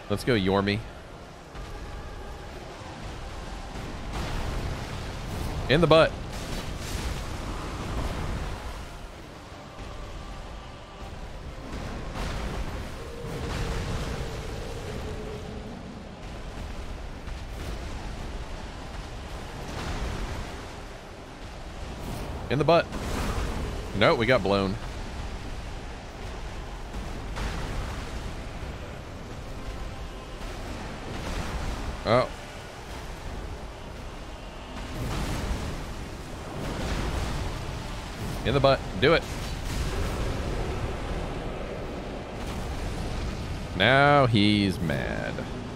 Let's go, Yhormy. In the butt. In the butt. No, we got blown. Oh. In the butt. Do it. Now he's mad.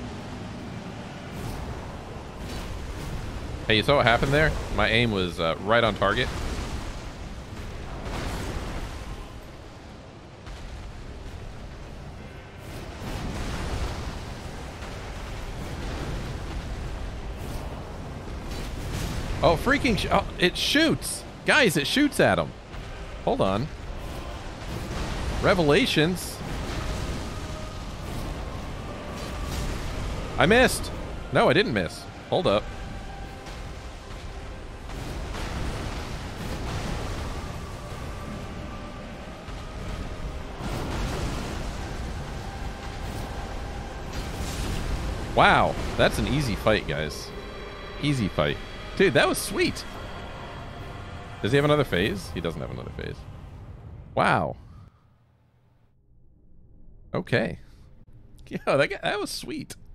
Hey, you saw what happened there? My aim was right on target. Oh, freaking... oh, it shoots! Guys, it shoots at him. Hold on. Revelations. I missed. No, I didn't miss. Hold up. Wow, that's an easy fight, guys. Easy fight. Dude, that was sweet. Does he have another phase? He doesn't have another phase. Wow. Okay. Yeah, that was sweet.